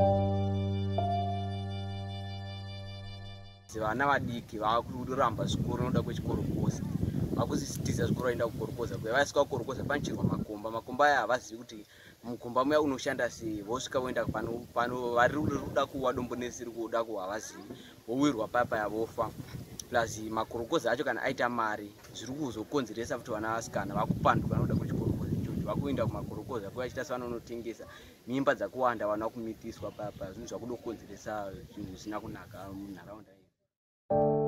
Vana vadiki vakuramba zvikoro vanoda kuchikorokoza vakusisitiza zvikoro vaenda kukorokoza kwavasvika kukorokoza panocherwa makomba aya havazivi kuti mukomba muya unoshanda sei vosvika voenda pano vari ruda kuwa dombonesi rikuda kuwa havazivi vowirwa papaya vofa plus makorokoza acho kana aita mari zviri kuzokonzeresa kuti vana vasikana vakupanduka vanoda kuchikorokoza ichocho vakuenda kumakorokoza kuvachiita sevanonotengesa mimba dzakuwanda vana kumitiswa papa zvinhu zvakudokonzeresa zvinhu zvisina kunaka munharaunda.